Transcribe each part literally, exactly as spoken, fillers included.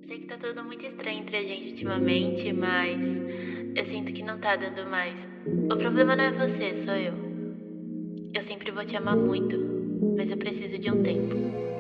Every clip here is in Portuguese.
Sei que tá tudo muito estranho entre a gente ultimamente, mas eu sinto que não tá dando mais. O problema não é você, sou eu. Eu sempre vou te amar muito, mas eu preciso de um tempo.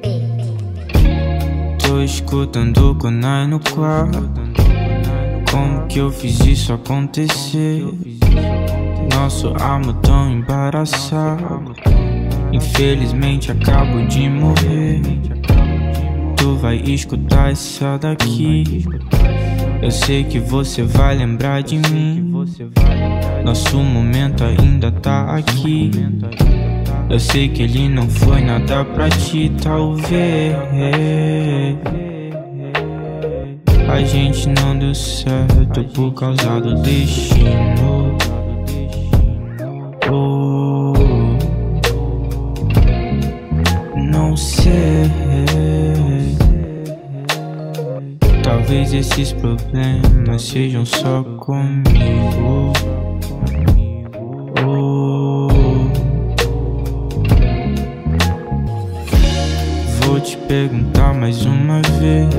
Tô escutando o Konai no quarto. Como que eu fiz isso acontecer? Nosso amor tão embaraçado. Infelizmente acabo de morrer. Tu vai escutar essa daqui. Eu sei que você vai lembrar de mim. Nosso momento ainda tá aqui. Eu sei que ele não foi nada pra ti, talvez. A gente não deu certo por causa do destino. Oh, não sei. Talvez esses problemas sejam só comigo. Oh, vou te perguntar mais uma vez.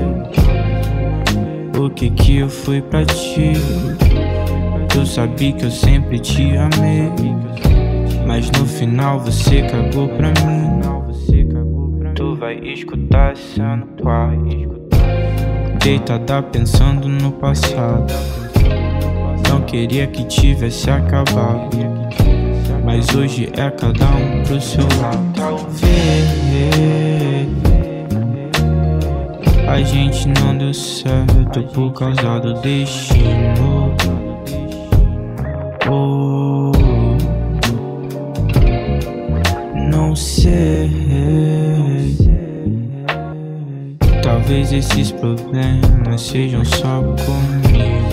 O que que eu fui pra ti? Tu sabia que eu sempre te amei, mas no final você cagou pra mim. Tu vai escutar essa no quarto, deitada pensando no passado. Não queria que tivesse acabado, mas hoje é cada um pro seu lado. Talvez a gente não deu certo por causa do destino. Oh, não sei. Talvez esses problemas sejam só comigo.